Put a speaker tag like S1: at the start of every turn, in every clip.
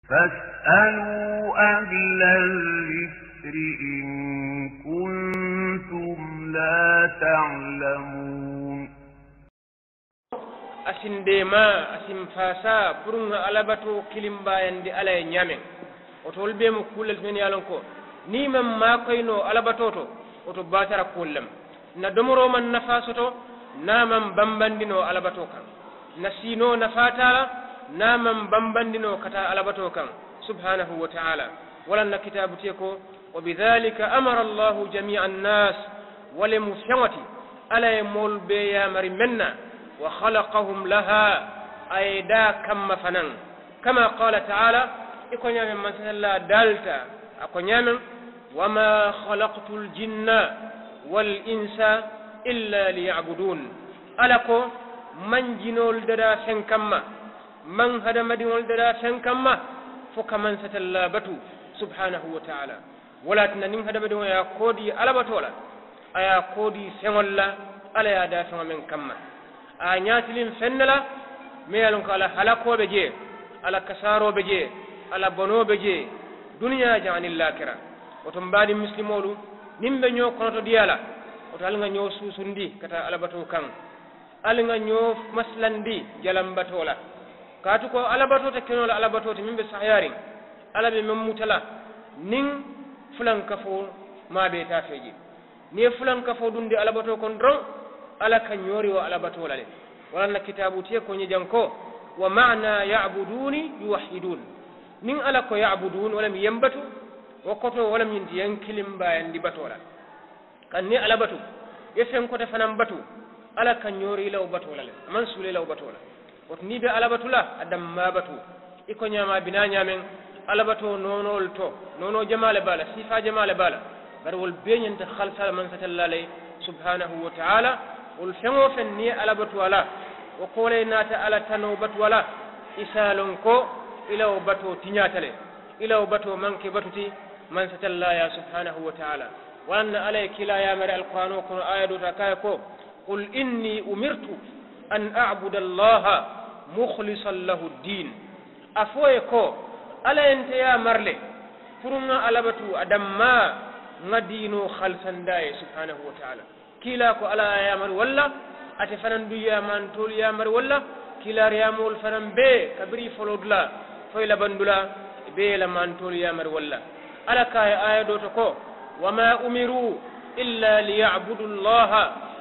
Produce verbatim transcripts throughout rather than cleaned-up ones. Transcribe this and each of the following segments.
S1: فاسألوا أهل الذكر إن كنتم لا تعلمون
S2: أسن ديما أسن فاسا برون ألبتو كلم باين دي ألا ينيامن وتول بيم كل من يالنكو نيما ما كينو ألبتوتو وتو باتر كلم ندمرو من نفاسوتو نامن بمبندينو ألبتو كان نسينو نفاتالا نامن بمبندينو كتا ألبتو كان سبحانه وتعالى ولن كتاب تيكو وبذلك أمر الله جميع الناس ولمفهمتي ألا يمول بيا مرمنا وخلقهم لها أيدا كم فنن كما قال تعالى يكون يامن من سلا دالتا أكون يامن وما خلقت الجن والإنس إلا ليعبدون ألكو من جنول ددا سنكما من هذا مدينول ددا سنكما فكمن ستلا بتو سبحانه وتعالى ولا تنين هذا مدينول يا كودي على بتولا أيا كودي سنولا على يا دافع من كما أنياتلين فنلا ميالون على هلاكو بجي على كسارو بجي على بنو بجي دنيا جان اللاكرة وتنبادي مسلمولو نيمبه ñoo konoto diala oto alga ñoo susundi kata alabato kan alga ñoo maslandi jalambatola katu ko alabato te kenola alabato te mimbe sahyarin alabe memutala nin fulan kafo mabe ta feji ni fulan kafo dundi alabato kon dron ala kan ñori wa alabato lale wala kitabu tie ko nyijanko wa ma'na ya'buduni yuwahhidun nin ala ko ya'budun wala mi yambatu wakoto wala min diyan kilim bayan di batola kan ni ala batu yefen ko defanam batu ala kan nyori law batola le man sule law batola wat ni be ala batula adam ma batu iko nyama bina nyamen ala bato nonol to nono jamale bala sifa jamale bala bar wol benyante khalsa man satallale subhanahu wa ta'ala wol fengo fen ni ala batu wala wa qole nata ala tano batu wala isalon ko ilaw bato tinyatale ilaw bato manke batuti من ستلا يا سبحانه وتعالى وأن عليك لا يا مر القرآن وكن آية تكايكو قل إني أمرت أن أعبد الله مخلصا له الدين أفويكو ألا أنت يا مرلي فرنا ألبتو أدما ندينو خلصا داي سبحانه وتعالى كلاكو ألا يا مر ولا أتفنن بيا من تول يا مر ولا كلا ريامول فنن بي كبري فلودلا فيلا بندلا بي لمن تول يا مر ولا على كاي آية دوتكو وما أمروا إلا ليعبدوا الله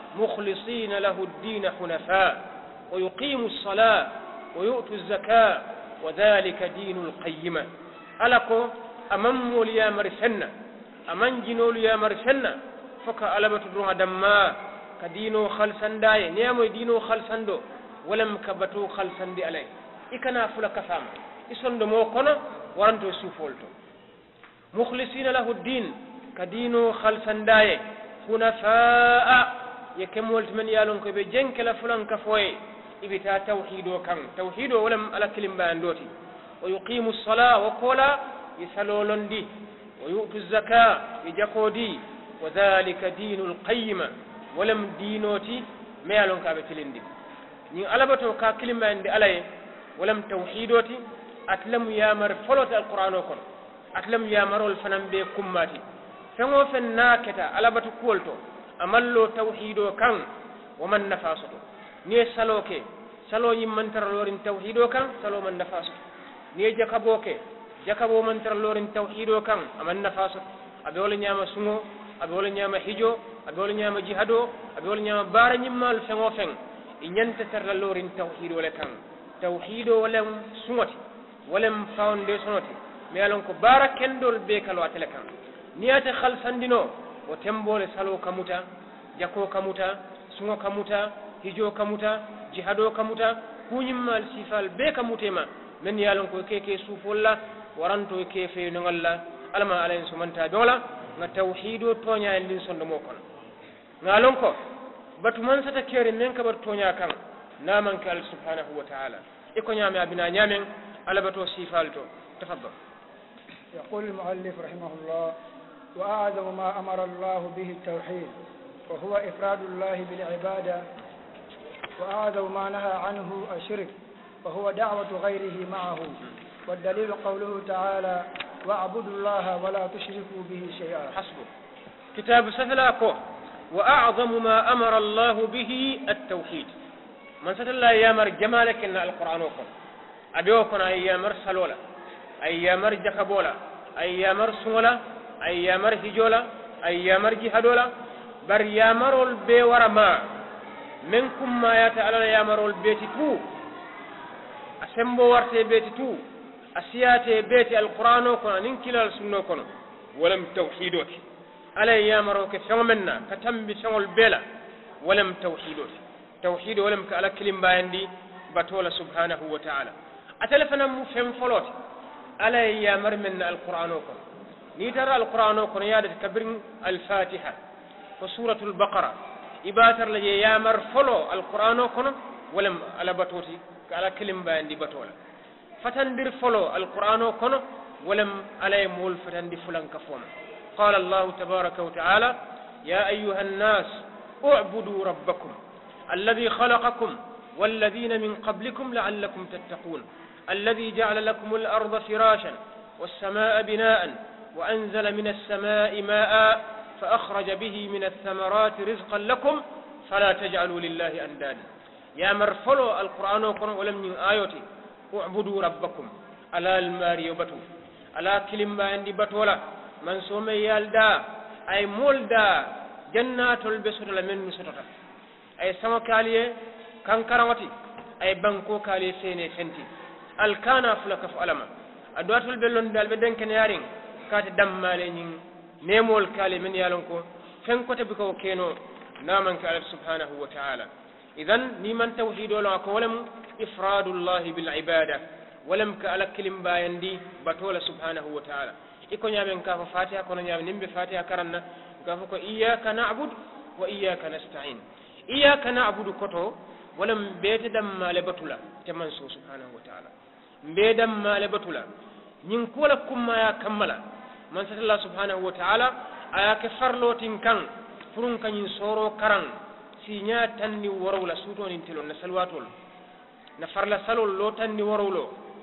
S2: مخلصين له الدين حنفاء ويقيموا الصلاة ويؤتوا الزكاة وذلك دين القيمة ألكو أمموا ليا مرسنا أمن جنوا ليا مرسنا فكا ألبت درها دما كدينو خلصا داي نيامو دينو خلصا دو ولم كبتو خلصا دي عليه إكنا فلك فام إسندو موقنا وانتو سوفولتو مخلصين له الدين كدينو خلصا داي حنفاء يكمل من يالون كبي جنك لفلان كفوي إبتا توحيدو كان توحيدو ولم على كلمة باندوتي ويقيم الصلاة وقولا يسلولون دي ويؤتوا الزكاة يجاكو دي وذلك دين القيمة ولم دينوتي ما يالون كابتلين دي ني ألبتو كا كلمة عندي علي ولم توحيدوتي أتلم يامر فلوت القرآن وكون atlam ya marol fanan be kummati fengo fen naketa alabatu kolto amallo tawhido kan wa man nafasu ni saloke salo yim man taralorin tawhido kan salo man nafasu ni jakaboke jakabo man taralorin tawhido kan aman nafasu abe wala nyama sungo abe wala nyama hijo abe wala nyama jihado abe wala nyama bara nyimmal fengo fen inyanta taralorin tawhido le kan tawhido wala sungoti wala foundationoti mi alon ko bara kendol be kalo atele kan niyata khalsandino o tembole salo kamuta jako kamuta sungo kamuta hijo kamuta jihado kamuta kunyimmal sifal be kamutema men yalon ko keke sufolla waranto kefe no ngalla alama alayn sumanta dola na tawhido tonya en din sondo mo kon ngalon ko batu man sata kere men kabar tonya kan naman kal subhanahu wa ta'ala iko nyame abina nyamen ala bato sifalto tafaddal.
S3: يقول المؤلف رحمه الله وأعظم ما أمر الله به التوحيد وهو إفراد الله بالعبادة وأعظم ما نهى عنه الشرك وهو دعوة غيره معه والدليل قوله تعالى واعبدوا الله ولا تشركوا به شيئا.
S2: حسبه. كتاب سفلاكو وأعظم ما أمر الله به التوحيد. من ستلا يامر جمالك إن القرآن وكم أبيوكم أي يامر سلولا أي يامر جكبولا أي يامر سولا أي يامر هجولا أي يامر جهدولا بر يامر البي ورما منكم ما يتعلى يامر البيت تو أسمبو ورتي بيت تو أسياتي بيت القرآن وكم ننكلا السنة وكم ولم توحيدوك على يامروك فمنا كتم بسم البلا ولم توحيدوك توحيد ولم على كلمة باندي بطول سبحانه وتعالى أتلفنا مفهم فلوت على يامر من القرآن وكم نيتر القرآن وكم يادة كبر الفاتحة وسورة البقرة إباتر لي يامر فلو القرآن وكم ولم على بطوتي على كلمة باندي بطول فتندر فلو القرآن وكم ولم على مول فتندر فلان كفونا قال الله تبارك وتعالى يا أيها الناس اعبدوا ربكم الذي خلقكم والذين من قبلكم لعلكم تتقون الذي جعل لكم الأرض فراشا والسماء بناء وأنزل من السماء ماء فأخرج به من الثمرات رزقا لكم فلا تجعلوا لله أندادا يا مرفلو القرآن ولم من آيوتي اعبدوا ربكم على الماري بتو على كلمة عندي بتولا من سومي يالدا أي مولدا جنات البسط لمن سطتا أي سمكالية كان كرامتي أي بانكو كالي سيني سنتي الكانا فلك فعلما أدوات البلون دال بدن كنيارين كات دم مالين نيمول كالي من يالنكو فنكو تبكو كينو نامن كالف سبحانه وتعالى إذن نيمان توحيد ولم ولم إفراد الله بالعبادة ولم كالك كلم بايندي بطول سبحانه وتعالى إكو نيامن كافو فاتحة كون نيامن نمبي فاتحة كرنا كافو إياك نعبد وإياك نستعين إياك نعبد كتو ولم بيت دم مال بطولا تمنسو سبحانه وتعالى بيت دم مال بطولا نينكولا كما يا كملا من ست الله سبحانه وتعالى آيا كفر لوتين كان فرون كان ينصورو كران سينيا تني ورولا سوتون انتلو نسلواتول نفر لا سلو لو تني ورولو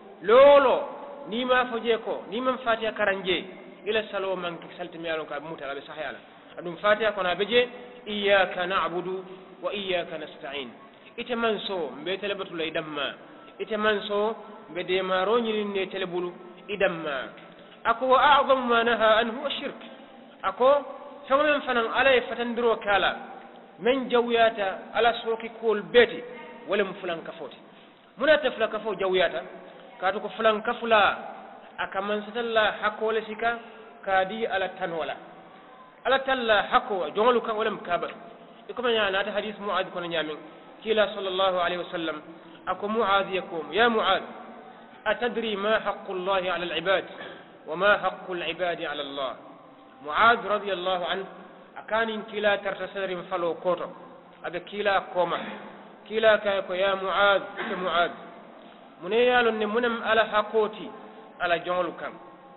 S2: لولو نيما فوجيكو نيما فاتيا كرانجي إلى سلو من كسلت ميالو كابموتا لابي صحيالا أدوم فاتيا كنا بجي إياك نعبد وإياك نستعين إتمنسو بيتلبتو لإدما إتمنسو بديمارو نيلين تلبولو إدما أكو أعظم ما نهى عنه الشرك أكو سومن فنان على فتندرو كالا من جوياتا على سوكي كول بيتي ولم فلان كفوتي منا تفلا كفو جوياتا كاتو فلان كفلا أكمن ستلا حكو لسكا كادي على تنولا على تلا حكو جملك ولم كابر يكون يعني هذا حديث معاذ كنا نعمل كلا صلى الله عليه وسلم أكو معاذ يكون يا معاذ أتدري ما حق الله على العباد وما حق العباد على الله معاذ رضي الله عنه أكان كلا ترتسر فلو كوتو أبي كلا كوما كلا كايكو يا معاذ يا معاذ من يالو نمنم على حقوتي على جمل كم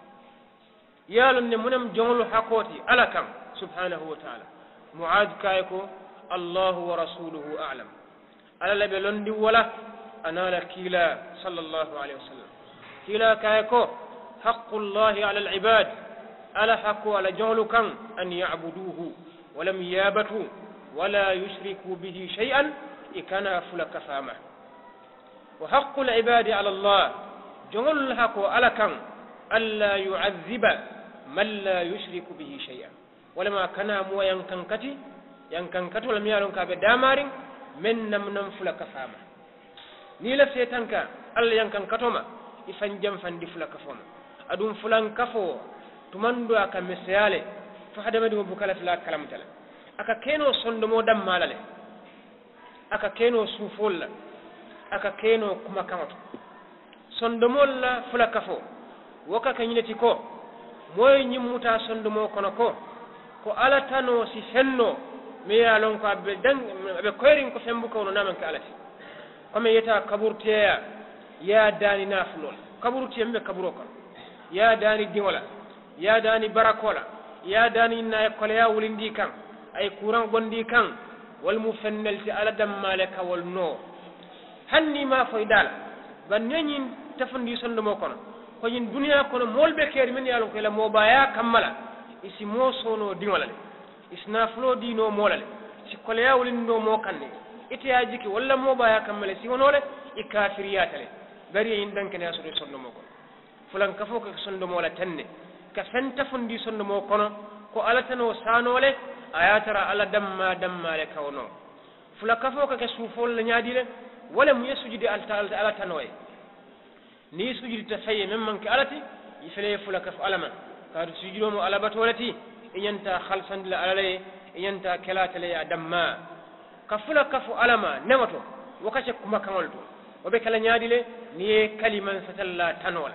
S2: يالو نمنم جمل حقوتي على كم سبحانه وتعالى معاذ كايكو الله ورسوله أعلم على لبلندي ولا أنا لكيلا صلى الله عليه وسلم كلا كايكو حق الله على العباد على حق على جهل كان أن يعبدوه ولم يابتوا ولا يشركوا به شيئا إكان فلك فامه وحق العباد على الله جهل الحق على كان ألا يعذب من لا يشرك به شيئا ولما كان مو ينكنكتي ينكنكتو لم يالون كابي دامار من نمنم فلك فامه نيلا سيتانكا ألا ينكنكتوما إفنجم فندي فلك فامه أدوم فلان كفو تمندو أكا مسيالي فهذا مدوم بكالة لا كلام تلا أكا كينو صندمو دم مالالي أكا كينو سوفول أكا كينو كما كامتو صندمو لا فلا كفو وكا كنينتي كو موي نيموتا صندمو كونو كو كو ألا تانو سي سنو ميا لونكو أبي دن أبي كويرين كو فمبو كونو نامن كالتي كما يتا كبورتيا يا داني نافلول كبورتيا مبي كبورو كونو يا داني ديولا يا داني براكولا يا داني نا يكوليا ولندي كان اي كوران غوندي كان والمفنلتي على دم مالك والنو هني ما فايدال بنين تفندي سندمو كون ko ñin duniya kono molbe keeri men yalon ko la mobaya kammala isi mo sono dingolale isna flo dino molale si koleya wolindo mo kanne ite ya jiki walla mobaya kammale si wonole e kafiriyatale bari yin danke ne aso sonno mo ko fulan kafo ko sonno mo la tenne ka fenta fundi sonno mo kono ko alatano sanole ayatara ala damma damma le kawno fula kafo ka ke sufol la nyaadile wala mu yesujudi alta ala tanoye ni sujudi ta faye men man ka alati ifele fula kafo alama ka sujudo mo ala batolati inyanta khalsan la alale inyanta kelatale ya damma ka fula kafo alama newato wakace kuma kamalto obe kala nyaadile ni kaliman satalla tanola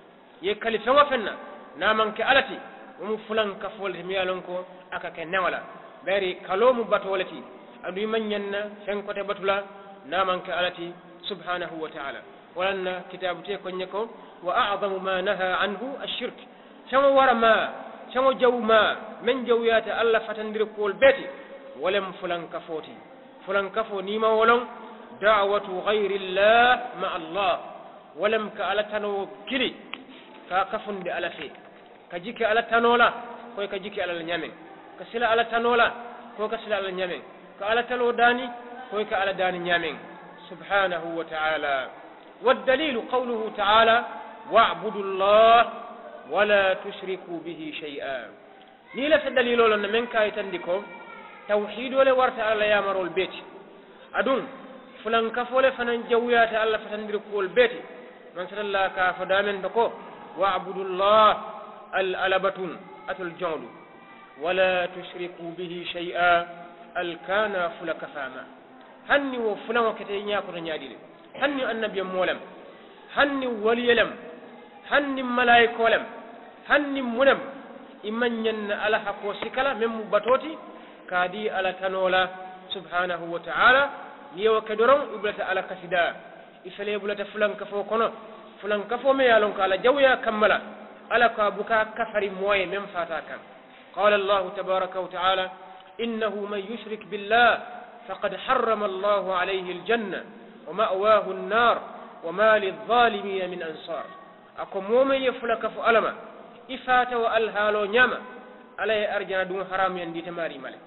S2: ye kali fewa fenna na man ka alati mu fulan kafo le mi yalon ko aka ke newala bari kalomu batolati adu manyanna sen kote batula naman ka alati subhanahu wa ta'ala walanna kitabu te ko nyako wa a'zamu ma naha anhu ash-shirk sama warama sama jawma men jawyata alla fatandir kol beti walam fulan kafoti fulan kafo ni ma wolon da'watu ghayri allah ma allah walam ka alatano kili ka kafunde alafi ka jike alatanola koy ka jike alal nyamen ka sila alatanola ko ka sila alal nyamen ka ala talo dani ko ka ala dani nyamen subhanahu wa ta'ala والدليل قوله تعالى واعبدوا الله ولا تشركوا به شيئا نيلا الدليل لنا من كاي تنديكو توحيد ولا ورت على يامر البيت ادون فلان كفول فنان جويات الله فتندركوا البيت من صلى الله كاف دامن دكو واعبدوا الله الالبتون اتل جول ولا تشركوا به شيئا الكانا فلك فاما هني وفلان وكتي نياكو نيادي هني النبي مولم هني ولي لم هني ملائكه لم هني منم imman yanna ala hako sikala mem batoti kadi ala tanola subhanahu wa ta'ala niyo kedoron iblata ala kasida ifale bulata fulan kafo kono fulan kafo me yalon kala jawya kamala ala ka buka kafari moye mem fata kan qala allah tabaaraka wa ta'ala innahu man yushrik billah faqad harrama allah alayhi aljanna wa ma'wahu an-nar wa ma lidh-dhalimin min ansar akom momen yefula kafo alama ifata wa alhalo nyama alay arjana dum haram yandi tamari male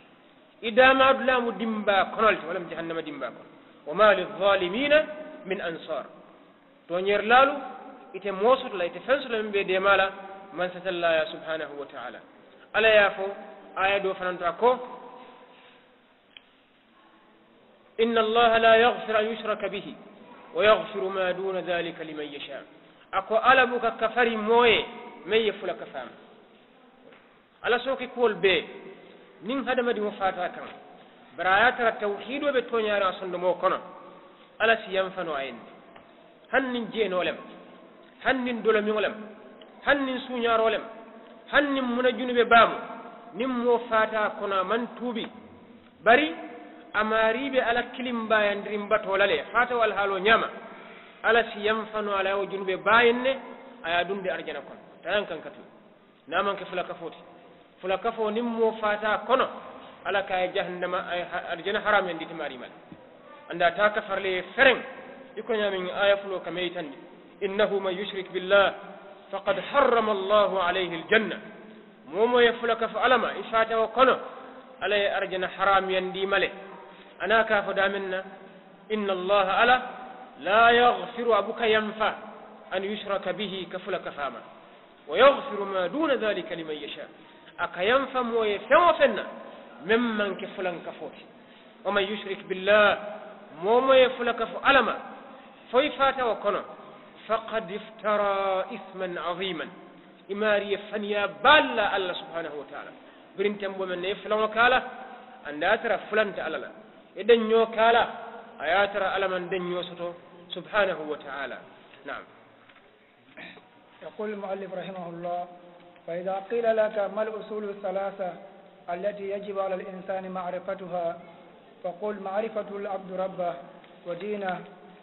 S2: idama adlamu dimba konolti wala jahannama dimba kon wa ma lidh-dhalimin min ansar to nyer lalu ite mosut la ite fensu la mbe de mala man satalla ya subhanahu wa ta'ala ala yafo aya do fananta ko inna allaha la yaghfiru an yushraka bihi wa yaghfiru ma duna dhalika liman yasha ako alabuka kafari moye meye fula kafam ala soki kol be nin hadama di mufata kan barayata tawhido be tonyara sondo mo kono ala siyam fano ayin hannin jeenolem hannin dolomingolem hannin suñarolem hannin muna junube bamu nim mo fata kono man tubi bari amaribe ala kilimba yandirim batolale fata wal halo nyama ala siyam fano ala o junube bayenne aya dunde arjana kon tan kan katu naman ke fula kafoti fula kafo nimmo fata kono ala kay jahannama ay arjana haram en ditimari mal anda ta kafarle fereng iko nyamin aya fulo kameytan innahu man yushrik billah faqad harrama Allah alayhi aljanna momo ya fula kafo alama ifata wa kono ala arjana haram en di male ana ka fo daminna inna Allah ala la yaghfiru abuka yanfa an yushraka bihi kafula kafama ويغفر ما دون ذلك لمن يشاء أكينفم ويفوفنا ممن كفلن كفوت ومن يشرك بالله موما يفلك فألما فيفات وكنا فقد افترى إثما عظيما إماري فنيا بالا الله سبحانه وتعالى برنتم ومن يفلن وكالا أن لا ترى فلن تأللا إذن يوكالا أياترى ألما دن يوسطه سبحانه وتعالى نعم.
S3: يقول المؤلف رحمه الله فإذا قيل لك ما الأصول الثلاثة التي يجب على الإنسان معرفتها فقل معرفة العبد ربه ودينه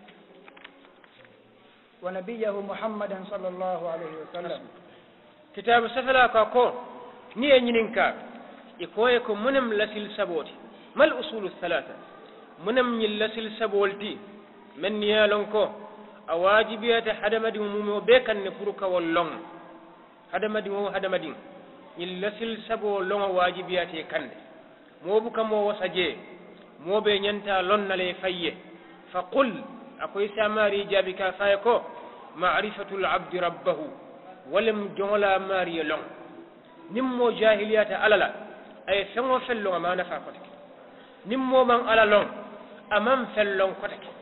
S3: ونبيه محمدا صلى الله عليه وسلم
S2: كتاب سفلا كاكو ني نينكا يكويكو منم لسل سبوتي ما الأصول الثلاثة منم لسل سبولتي من نيالونكو a wajibiyata hadamadi mumo be kanne pour ka wol long hadamadi wo hadamadi il lasil sabo long wajibiyate kande mo bu kamo wasaje mo be nyanta lonnale fayye fa qul akoy samari jabi ka fay ko ma'rifatul abdi rabbahu walam jola mari long nimmo jahiliyata alala ay fengo fello ma nafa ko nimmo man ala long amam fellon ko take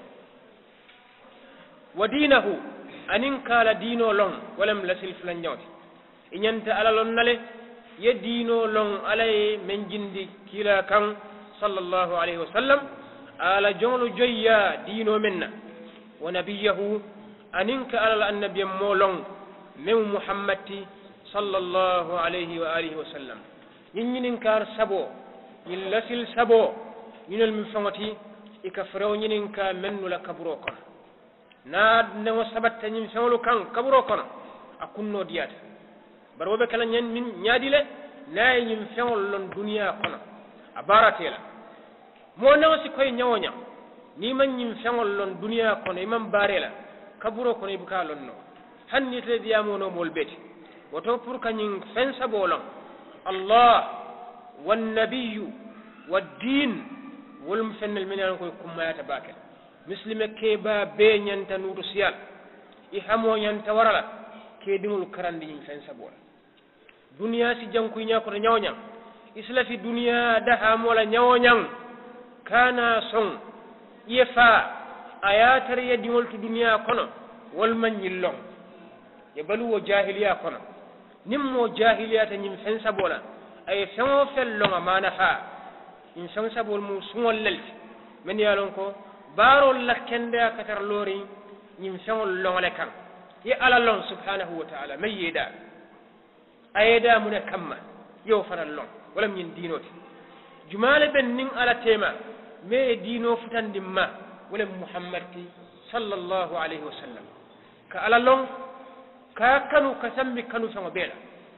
S2: wa dinahu anin kala dino long walam lasil fulan nyawti inyanta ala lon nale ye dino long alay men jindi kila kan sallallahu alayhi wa sallam ala jonglu joyya dino menna wa nabiyahu anin ka ala annabiy mo long min muhammadi sallallahu alayhi wa alihi wa sallam nyinin kar sabo yin lasil sabo yinal mi fangati ikafrew nyinin ka mennu la kaburo kon na ne mo sabatta nyim fewlu kan kaburo kon akunno diyata baro be kala nyen min nyaadile nay nyim fewol lon duniya kono abaratela mo naw si koy nyawonya ni man nyim fewol lon duniya kono imam barela kaburo kono ibuka lonno hanni te diyamo no mol beti woto pour kanyin fen sabolon allah wan nabiyyu wad din wol mfennel min an koy kumayata bakel muslime ke ba be nyanta nudu siyal i hamo nyanta warala ke dingul karandi yin fen sabola duniya si janku nya ko nyawnya isla fi duniya da hamola nyawnyang kana son yefa ayatar ya dingol tu duniya kono wal man yillon ye balu wo jahiliya kono nimmo jahiliyata nyim fen sabola ay fengo fello amana fa in fen sabol mu sungol lelti men yalon ko barol lakkende akatar lori nyim fengol longale kan ye ala lon subhanahu wa ta'ala mayida ayeda mun kamma yo faral lon wala min dinoti jumale ben nin ala tema me dino futandimma wala muhammad sallallahu alayhi wa sallam ka ala lon ka kanu kasambi kanu sama bela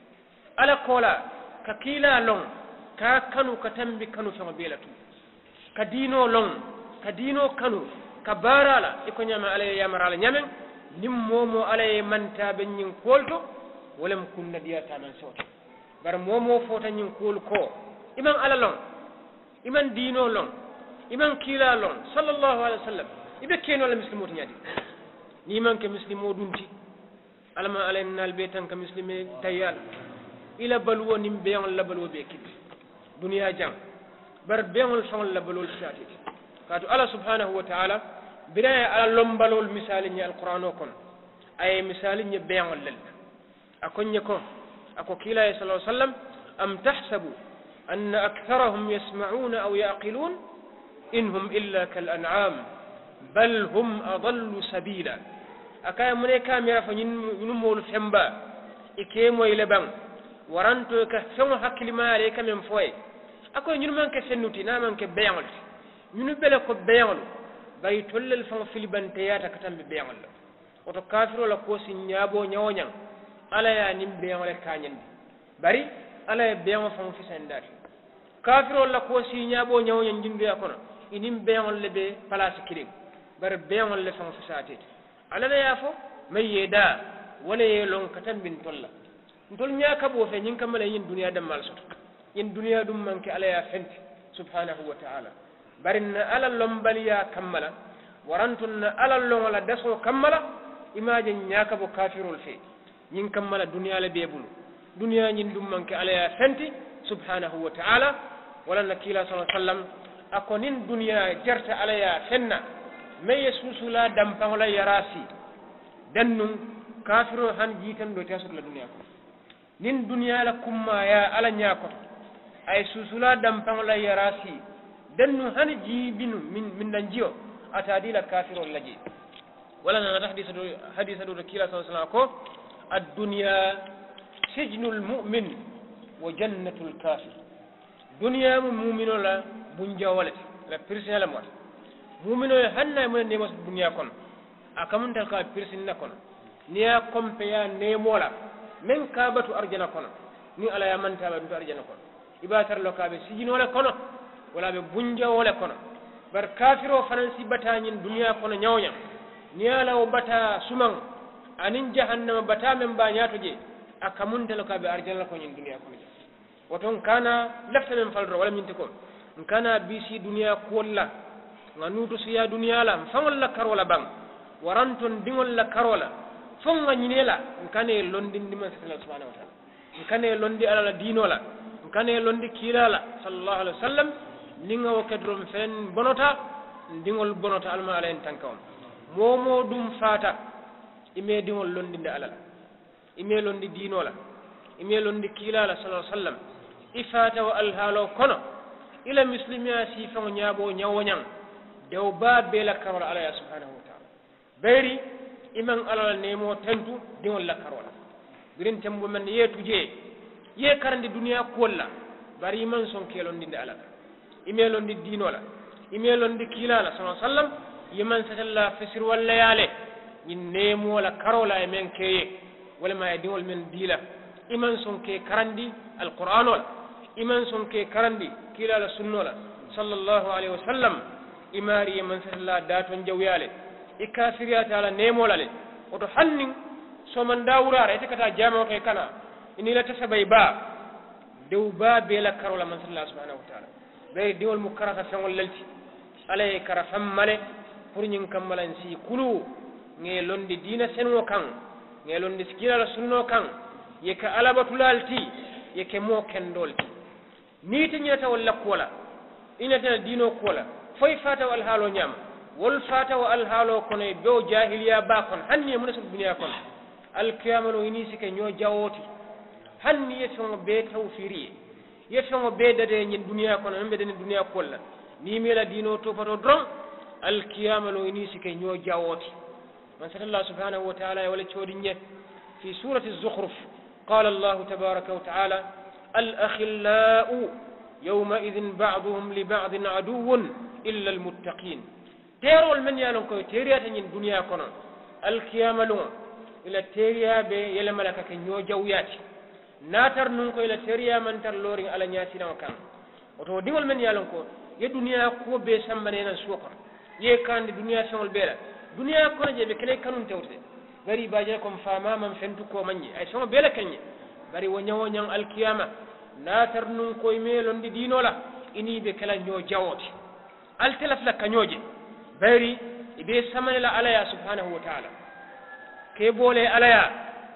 S2: ala kola ka kila lon ka kanu katambi kanu sama bela tu ka dino lon ka dino kanu ka barala iko nyama ala yamarala nyamen nim momo ala manta be nyin kolto walam kunna diyata man sawta bar momo fota nyin kol ko iman ala lon iman dino lon iman kila lon sallallahu alaihi wasallam ibe keno la muslimu nyadi ni man ke muslimu dunti alama alen nal be tan ka muslime tayal ila balwo nim be on la balwo be kit dunya jam bar be on son la balwo shati kaatu ala subhanahu wa ta'ala bidaya ala lombalol misali ni alquran kon ay misali ni be on lel akon ni ko ako kila sallallahu alaihi wasallam am tahsabu an aktharahum yasma'una aw yaqilun inhum illa kal an'am bal hum adallu sabila akay mune kamera fa ñun mol femba ike moy lebang waranto ka fengo hakkilima ale kamem foy akoy ñun manke sennuti na manke beyangol ñun bele ko beyangol bay tollel fa filibante yata katambe beyangol oto kafiro la ko si ñaabo ñawñang ala ya nim beyangol kañen bari ala ya beyango fa fi sandati kafiro la ko si ñaabo ñawñang jindu ya kono inim beyangol lebe place kirim bar beyangol le fa fi satete ala la yafo mayeda wala yelon katan bin tolla ntol nyaaka bo fe nyin kamale yin duniya dam mal soto yin duniya dum manke ala ya fenti subhanahu wa ta'ala barinna ala lombaliya kammala warantunna ala longola daso kammala imaje nyaaka bo kafirul fe nyin kammala duniya la bebulu duniya nyin dum manke ala ya fenti subhanahu wa ta'ala wala nakila sallallahu alaihi wasallam akonin duniya jarta ala ya fenna may susula dam pangla yarasi dannu kafiro han jitan do tasur la dunya ko nin dunya la kumma ya ala nyako ay susula dam pangla yarasi dannu han jibinu min min danjio atadila kafiro laji wala na hadith hadith do kila sallallahu alaihi wasallam ko ad-dunya sijnul mu'min wa jannatul kafir dunya mu'minu la bunja wala la personnel mo mumino hanna mun ne mos dunya kon akamunta ka pirsin na kon niya kompe ya ne mola men ka batu arjana kon ni ala ya manta ba du arjana kon ibatar lokabe sijino le kono wala be bunja wala kono bar kafiro fanan sibata nyin dunya kono nyawnya niyala o bata suman anin jahannama bata men ba nyato je akamunta ka be arjana ko nyin duniya ko je woton kana lafta men falro wala min ko kana bisi duniya ko la nganuto siya duniya la fangol la karola bang waranton dingol la karola fonga nyinela kane londin dima subhanahu wa ta'ala kane londi ala dinola kane londi kilala sallallahu alaihi wasallam ninga o kedrom fen bonota dingol bonota alma ala en tankawon momo dum fata ime dingol londi de ala ime londi dinola ime londi kilala sallallahu alaihi wasallam ifata wa alhalo kono ila muslimiya si fango nyabo nyawonyang dew ba bela karola ala ya subhanahu wa ta'ala beri iman ala nemo tentu dingol la karola birin tembo men yetuje ye karande duniya kolla bari iman son kelondi de ala imelondi dinola imelondi kilala sallallahu alaihi wasallam yiman satalla fisir walla yale in nemo la karola e men keye wala ma dingol men dila iman son ke karandi alquran wala iman son ke karandi kilala sunnola sallallahu alaihi wasallam imari yiman satalla daton jawyale ikafiriyata ala nemo lale oto hannin so man dawurara ite kata jamo ke kana ini la tasabay ba dew ba be la karola man sallallahu subhanahu wa ta'ala be diwol mukarata fengol lalti alay kara fammale pour nyin kamalan si kulu nge londi dina senwo kan nge londi skila la sunno kan yeka alabatulaalti yeke mo kendolti ni tinyata wala kola inata dino kola foy fata wal halo nyam wal fata wal halo kono be jahiliya ba kon hanni mun sul dunya kon al qiyamano ini sike nyo jawoti hanni yeto be tawfiri yeto be dade nyin dunya kono membe den dunya kolla ni mela dino to fato dron al qiyamano ini sike nyo jawoti man sallallahu subhanahu wa ta'ala wala chodinye fi surati az-zukhruf qala allah tabaaraka wa ta'ala al akhillau يومئذ بعضهم لبعض عدو إلا المتقين تيرول من يالون كوي تيريا تنين دنيا كنا القيامة لون إلى تيريا بي يلا ملكا كنيو جوياتي ناتر نونكو إلى تيريا من تر لورين على نياتنا وكان وتو ديول من يالون كو يدنيا كو بي سمبنينا سوكر يكان دي دنيا سمول بيلا دنيا كنا جي بكلي كانون تورتي غري باجاكم فاما من فنتكو مني أي سمو بيلا كني غري ونيو ونيو القيامة natar nun koy melon di dinola ini be kala nyo jawoti al telaf la kanyoje bari ibe samala ala ya subhanahu wa ta'ala ke bole ala ya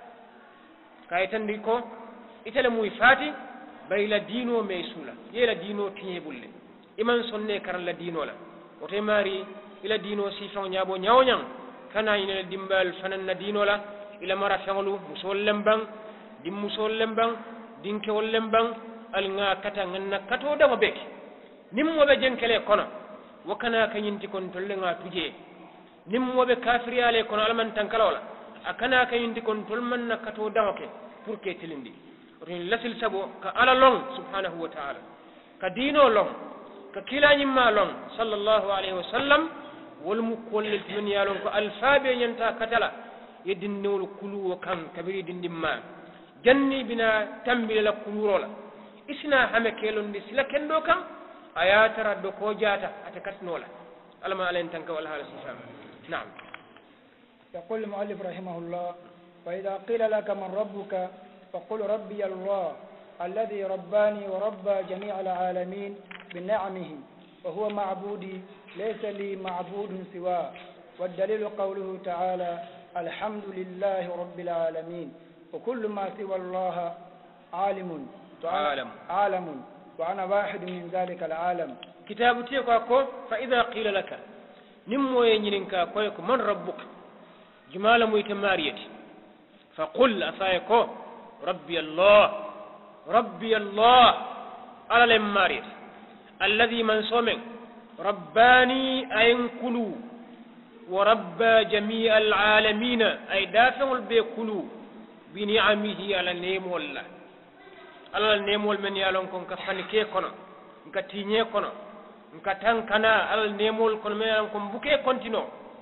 S2: kay tan di ko itele muy fati bay la dino me sula ye la dino tiye bulle iman sonne karal la dinola ote mari ila dino si fa nyabo nyawnyang kana ina dimbal fanan na dinola ila mara fanglu musol lembang dim musol lembang dinke wollem bang al nga kata nganna kato da mabek nim wobe jenkele kono wakana kanyinti kon tolle nga tuje nim wobe kafiriyale kono alman tankalola akana kanyinti kon tolman na kato da make pour que tilindi rin lasil sabo ka ala long subhanahu wa ta'ala ka dino long ka kilani ma long sallallahu alaihi wasallam wal mukollil min yalon ko alfabe nyanta katala yedinnul kulu kan kabiri dindimma janni bina tambile la kulurola isna hame kelondi sila kendo kam ayatara do ko jata atakatnola alama alen tanka wala hal sifam na'am
S3: يقول المؤلف رحمه الله وإذا قيل لك من ربك فقل ربي الله الذي رباني وربى جميع العالمين بنعمه وهو معبودي ليس لي معبود سواه والدليل قوله تعالى الحمد لله رب العالمين وكل ما سوى الله عالم
S2: عالم
S3: عالم وأنا واحد من ذلك العالم
S2: كتابتي كوكو فإذا قيل لك نمو ينينكا كويكو من ربك جمال ميتماريتي فقل أفايكو ربي الله ربي الله على الماريت الذي من صمم رباني أين كلو وربى جميع العالمين أي دافع البيكلو بنعمه على نيم والله على النيم والمن يالون كون كفانكي كونو نكتيني كونو نكتانكنا على النيم والكون من يالون كون بوكي كونتينو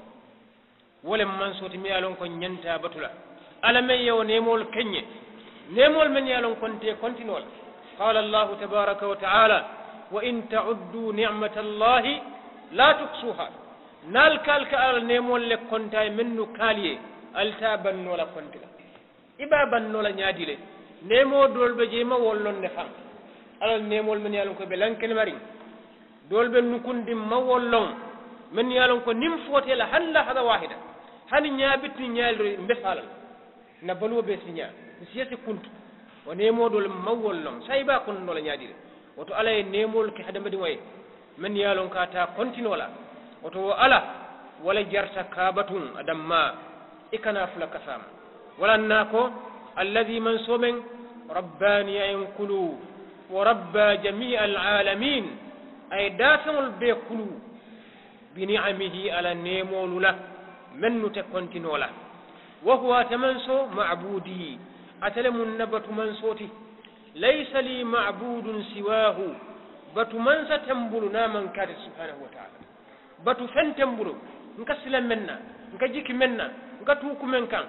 S2: ولم من صوت من يالون كون ينتا بطلا على من يو نيم والكني نيم والمن يالون كونتي كونتينو قال الله تبارك وتعالى وإن تعدوا نعمة الله لا تقصوها nal kal ka al nemol le kontay mennu kaliye alta banno la kontila iba banno la nyaadile nemo dolbe jema wollon ne fam alal nemol men yalon ko be lanken mari dolbe nukundi ma wollon men yalon ko nim fote la halla hada wahida hani nyaabit ni nyaal mbefalal na balu be sinya siyasi kuntu o nemo dol ma wollon sayba kon no la nyaadile woto alay nemol ki hada madi way men yalon ka ta kontinola woto ala wala jarta kabatun adamma ikana fula kasam wala nako alladhi man somen rabbani yankulu wa rabba jami' alalamin ay daful be kulu bi ni'amihi ala nemolula mennu te kontinola wa huwa tamanso ma'budi atalamun nabatu mansoti laysa li ma'budun siwahu batu mansa tambulu naman kadi subhanahu wa ta'ala batu fen tambulu nka silam menna nka jiki menna nka tuku men kan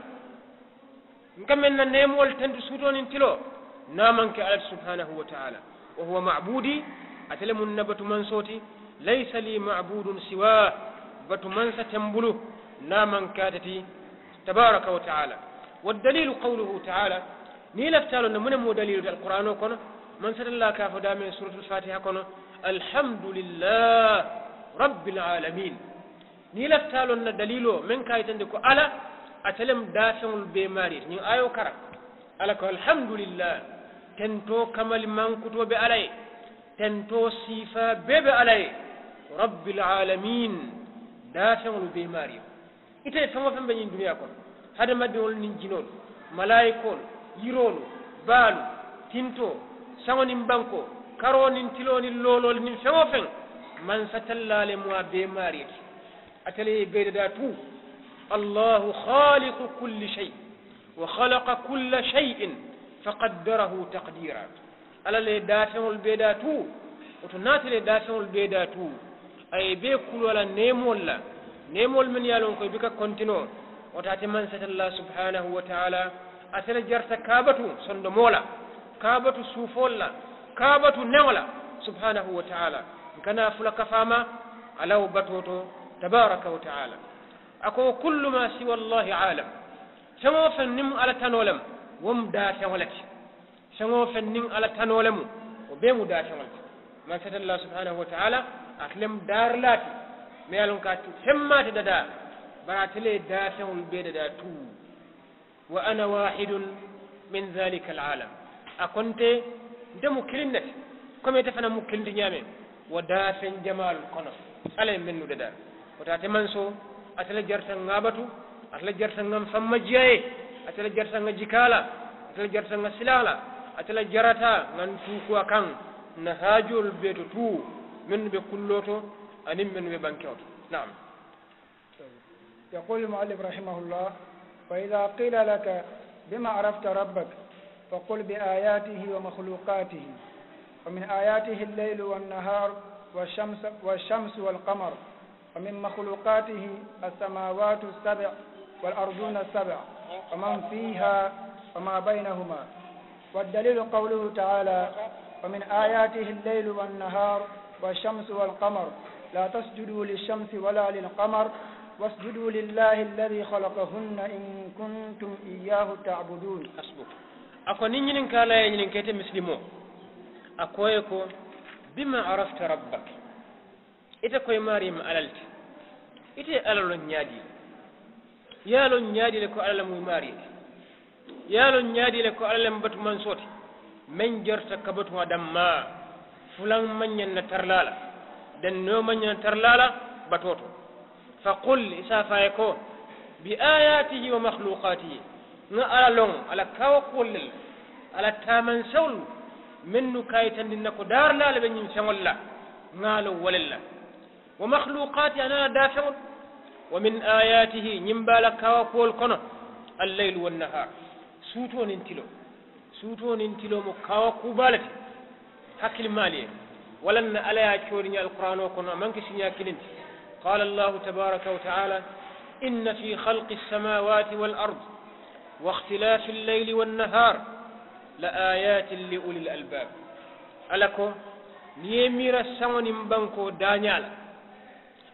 S2: nka menna nemol tandu sutonin tilo naman ke Allah subhanahu wa ta'ala wa huwa ma'budi atalamun nabatu mansoti laysa li ma'budun siwa batu mansa tambulu naman kadati tabaraka wa ta'ala والدليل قوله تعالى نيلفتالو نمنا مو دليل القرآن كنا من سر الله كافدا من سورة الفاتحة كنا الحمد لله رب العالمين نيلفتالو ندليلو من كايتن دكو على أتلم دافع البيماري ني آيو كرا على الحمد لله تنتو كمال من كتو بألي تنتو صفة بب علي رب العالمين دافع البيماري إتى فما فهم بين الدنيا كنا هذا ما دول نجنون ملايكون يرون بالو تنتو سوانين بانكو كارونين تلونين لولول نين فوفن من ستلا لموا بماريت أتلي بيداتو الله خالق كل شيء وخلق كل شيء فقدره تقديرا على لي دافن البيداتو وتنات لي دافن البيداتو أي بيكول ولا نيمول لا نيمول من يالون كي بيكا كونتينو وتاتي من ستلا سبحانه وتعالى أتلي جرت كابتو صندمولا كابتو سوفولا كابتو نولا سبحانه وتعالى كنا فلك فاما على بطوتو تبارك وتعالى أكو كل ما سوى الله عالم شمو فنم على تنولم ومدا شغلت شمو فنم على تنولم وبمدا شغلت ما ستر الله سبحانه وتعالى أكلم دار لاتي ميالون كاتو سما تددا باتلي داشن البيد داتو وأنا واحد من ذلك العالم أكنت دمو كلنت كما يتفنى مكل دنيامين ودافن جمال القنص على منو ددا وتاتي منسو أتلا جرسن غابتو أتلا جرسن غم فمجيئي أتلا جرسن جكالا أتلا جرسن سلالا أتلا جرتا ننتوكوا كان نهاجو البيت تو من بكلوتو أنم من ببنكوتو نعم.
S3: يقول المؤلف رحمه الله فإذا قيل لك بما عرفت ربك فقل بآياته ومخلوقاته ومن آياته الليل والنهار والشمس, والشمس والقمر ومن مخلوقاته السماوات السبع والأرضون السبع ومن فيها وما بينهما والدليل قوله تعالى ومن آياته الليل والنهار والشمس والقمر لا تسجدوا للشمس ولا للقمر واسجدوا لله الذي خلقهن إن كنتم إياه تعبدون
S2: أسبوك أكو نين كالا نين كيت مسلمو أكو يكو بما عرفت ربك إذا كوي مريم أللت إذا ألل نيادي يا لو نيادي لكو ألل ماري يا لو نيادي لكو ألل بت منصوت من جرت كبت ودما فلان من ينترلالا دن نو من ينترلالا بتوتو فقل إسافا يكون بآياته ومخلوقاته على لون على كوكول على تامن سول منو كايتن دينكو دار لا لبن يمسون الله نالو ولله ومخلوقاته أنا دافع ومن آياته نمبال كوكول كنا الليل والنهار سوتون انتلو سوتون انتلو مكوكو بالتي حكي مالي ولن ألا يكورني القرآن وكنا منك سنيا كلنتي قال الله تبارك وتعالى إن في خلق السماوات والأرض واختلاف الليل والنهار لآيات لأولي الألباب ألكو نيمير السمن بانكو دانيال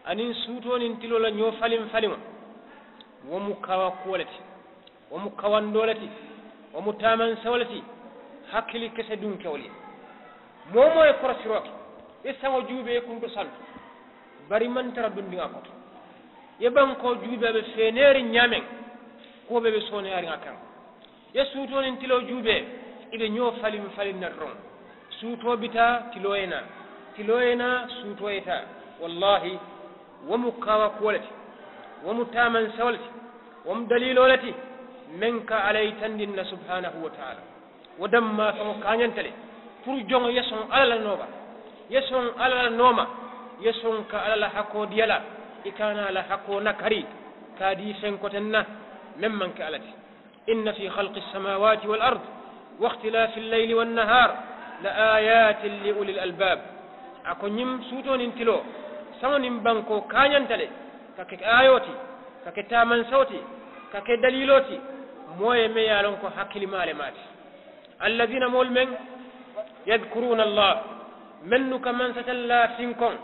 S2: anin suutonin tilola ñoo falin falima womu kawa kuwoleti womu kawandoleti womu taman sawleti hakkili kese dun kewli momo e korosiroke e sawo juube kunto santo bari man tara dundinga koto ye banko juubeɓe feneri ñamen koɓe ɓe soneyaringa kan ye suutonin tilo juube iɓe ñoo falin falinna ron suutobita tiloyena tiloyena suutoyeta wallahi womu kawa kuwoleti womu taman sawleti womu daliloleti men ka alay tandinna subhanahu wa taala wo damma famo kañantale pour jongo yeson alala noba yeson alala nooma yeson ka alala hakko diyala ikana ala hakko nakari kadi fenkotenna men manke alati inna fi khalqi as-samawati wal ard wa ikhtilafi al-layli wan nahar la ayatin li ulil albab ako ñim suutonin tilo sawonin banko kañantale kake ayoti kake taman sawti kake daliloti moye me yalon ko hakkilimale mati alladina mol men yadhkuruna allah mennu kaman satalla finkon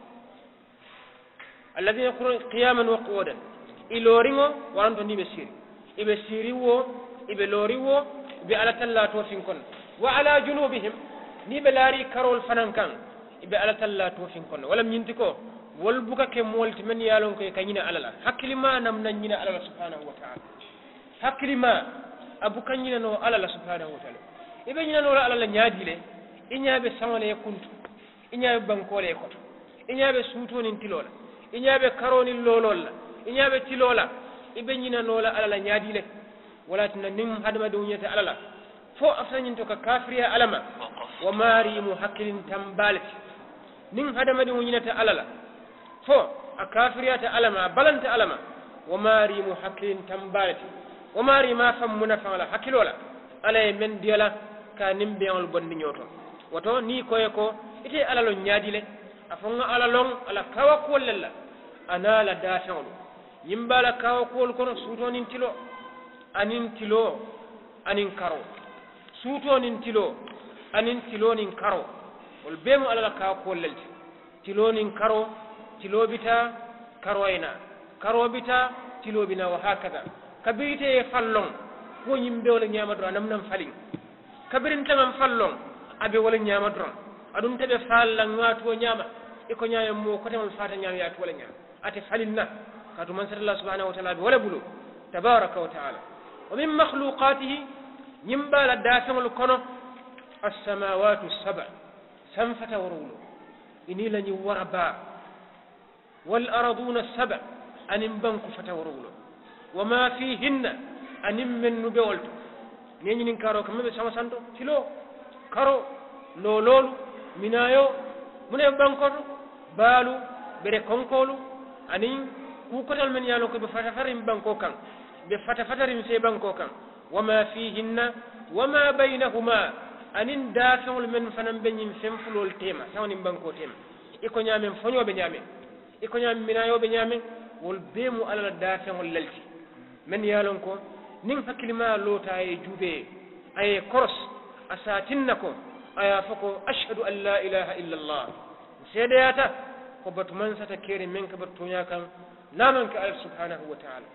S2: alladina yadhkuruna qiyaman wa qu'udan iloringo waranto ndiɓe siri iɓe siriwo iɓe loriwo ɓe ala talla to finkon wa ala junubihim ni ɓe laari karol fanan kan iɓe ala talla to finkon walam ñinti ko wol buka ke molti men yalon koye kañina alala hakkilima nam naññina alala subhanahu wa taala hakkilima abu kañinano alala subhanahu wa taala iɓe ñinanola alala ñaadile iñaɓe sawole e kuntu iñaɓe bankole e koto iñaɓe suutonin tilola iñaɓe karonin lololla iñaɓe tilola iɓe ñinanola alala ñaadile walatina nin hadamade wuñete alala fo aftañinto ka kafiriya alama wa maarimu hakkilin tambalete nin hadamade wuñinete alala fo a kafiriyata alama a balanta alama wa maarimu hakkilin tambalete wa maari ma fammuna fangala hakkilola ala e men diyala ka nimbeŋol bondi ñoto woto ni koye ko ite alalo ñaadile a fonga ala long ala kawa kuwol lella ana la dafeŋolu yimbala kawa kuwol kono suutonin tilo anin tilo anin karo suutonin tilo anin tilo nin karo wol bemu ala la kawa kuwol lelte tilo nin karo tilo bita karoyna karo bita tilo bina wa hakada kabirite e fallon ko yimɓe wala ñama doron anam nam falin kabirin tamam fallon aɓe wala ñama doron aɗum teɓe falla ngatuwo ñama eko ñama mo kotemal fata ñama yatu wala ñama ate falinna katu man satallah subhanahu wa taala aɓe wala bulo tabaraka wa taala wa min makhluqatihi ñimbala dafeŋol kono assamawatu saba sanfata worowulo ini lañi wara ba wal arduna saba anin banku fata worowulo wama fihinna anin men nu bewolto neñinin karo kam ɓe sama santo tilo karo lololu minayo mune bankoto baalu ɓere konkolu anin kukotal men yalo ko ɓe fata fatarin banko kan ɓe fata fatarin se banko kan wama fihinna wama baynahuma anin dafeŋol men fanan ɓe ñin fenfulol tema sawanin banko tema iko ñamen foñoɓe ñamen iko ñamen minayoɓe ñamen wol bemu alala dafeŋol lalti men yalon ko nin hakkilima loota e juube aye koros a satinna ko aya fo ko ashhadu an la ilaha illa allah seedeyata ko batu man sata kere men ka batu toña kan namanke allah subhanahu wa taala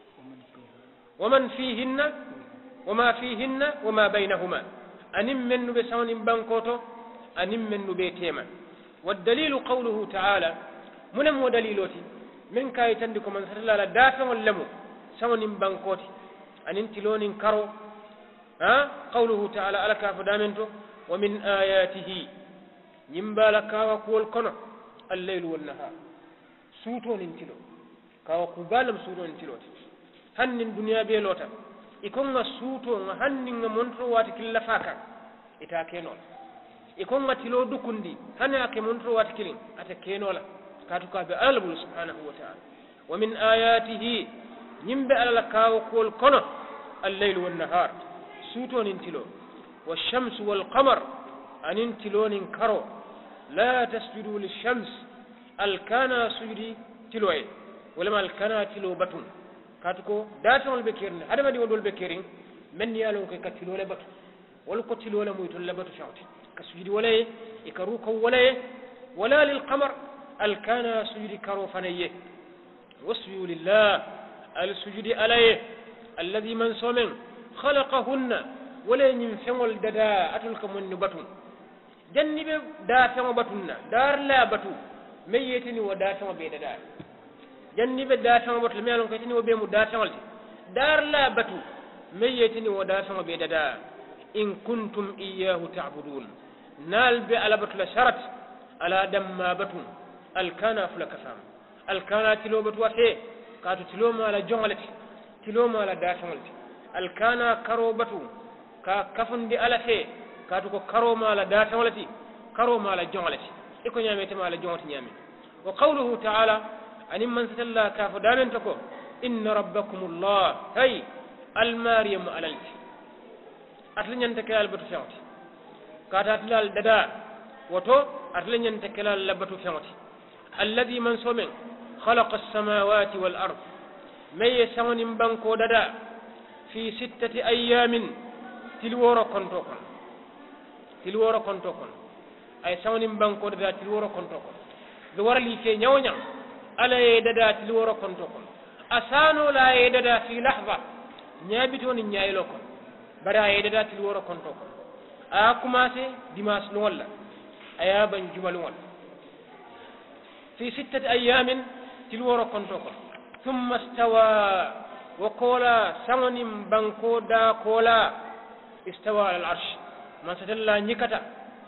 S2: waman fihinna wama fihinna wama baynahuma anin mennuɓe sawnin bankoto anin mennuɓe tema waddalilu qawluhu taala munen mo daliloti min kayi tandi ko man satalala dafeŋol lemu sawnin bankoti anin tilonin karo ha qawluhu taala ala ka fo damen to wa min ayatihi ñimbala kawa kuwol kono alleylu wannahar suutonin tilo kawa ku balam suutonin tilote hannin duniya be lota ikonga suuto nga hanninga montoro wati killa fa kan ita kenola ikonga tilo dukundi hane ake montoro wati kilin ata kenola katu kaɓe alal bulu subhanahu wa taala wa min ayatihi ñimɓe alala kawo kuwol kono alleylu wannahar suutonin tilo walchamsu walqamar anin tilonin karo la tasjudu lilchams alkana sujudi tiloye walama alkana tilo batun katu ko dafeŋol ɓe kerinde hadamadi wondol ɓe kerin men yalon koy ka tilole batu wala ko tilole muy tolle batu fewte ka sujudi walaye e ka rukaw walaye wala lilqamar الكان سجود كرو فنيه واسجدوا لله السجود عليه الذي من سومن خلقهن ولا ينفعل ددا أتلك من بطن جنب دافع بطن دار لا بطن ميتني ودافع بيددا جنب دافع بطن ميالون كتني وبيم دافع دار لا بطن ميتني ودافع بيددا إن كنتم إياه تعبدون نال على بطل شرط على دم بطن الكان فلك فام الكان تلو بطوة فيه كاتو تلو ما على جملتي تلو ما على دافعلتي الكان كرو بطو كا كفن دي على فيه كاتو كرو ما على دافعلتي كرو ما على جملتي إكو نيامي تما على جملتي نيامي وقوله تعالى أن من ستلا كافو دامن تكو إن ربكم الله هي الماريم على التي أتلن ينتكال بطو فيوتي كاتا تلال ددا وتو أتلن ينتكال لبطو فيوتي الذي من سومن خلق السماوات والأرض ما يسون بانكو ددا في ستة أيام تلورا كنتوكن تلورا كنتوكن أي سون بانكو ددا تلورا كنتوكن دوار لي في نيونيا على يددا تلورا كنتوكن أسانو لا يددا في لحظة نيابتون نيايلوكن برا يددا تلورا كنتوكن أكماسي ديماس نولا أيابا جمالون في ستة أيام تلورا كنتوكن ثم استوى وقولا سمن بانكو دا قولا استوى على العرش ما ستلا نيكتا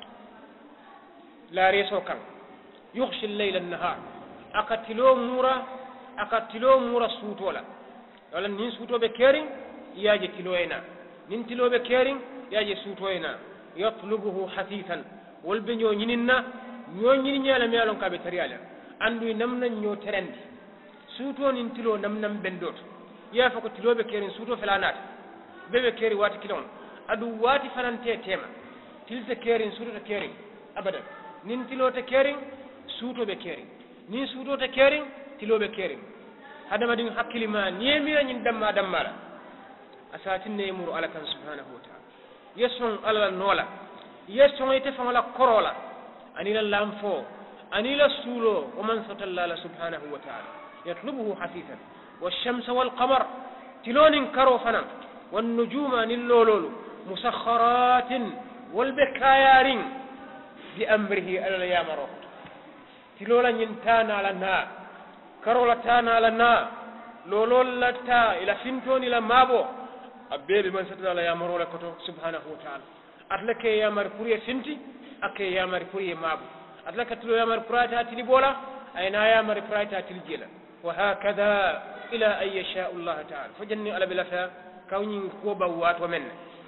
S2: لا ريسو كان يغشي الليل النهار أكتلو مورا أكتلو مورا سوتولا ولا نين سوتو بكيرين ياجي تلوينا نين تلو بكيرين ياجي سوتوينا يطلبه حثيثا والبنيو نيننا ñoo ñini ñala mi alon kabe tariala andu namna ñoo terendi suto nin tilo nam nam bendot ya fa ko tilobe kerin suto felanat bebe keri wati kilon adu wati fanante tema tilta kerin suto ta kerin abadan nin tilo ta kerin suto be kerin nin suto ta kerin tilobe kerin hadama din hakkilima niemi ñin damma dammala asatin ne muru alakan subhanahu wa ta'ala yeson ala nola yeson ite fa la korola أنيلا لامفو أنيلا السولو ومن فتى الله سبحانه وتعالى يطلبه حثيثا والشمس والقمر تلون كروفنا والنجوم نلولول مسخرات والبكايار بأمره ألا يا مروك تلولا ينتانا لنا كرولا تانا لنا لولول لتا إلى فنتون إلى مابو أبيبي من فتى الله يا مروك سبحانه وتعالى أتلك يا مركوري سنتي أكي يا مرفوي مابو أدلك تلو يا مرفراتا تلبولا أين يا مرفراتا تلجيلا وهكذا إلى أن يشاء الله تعالى فجني على بلفا كوني كوبا وات ومن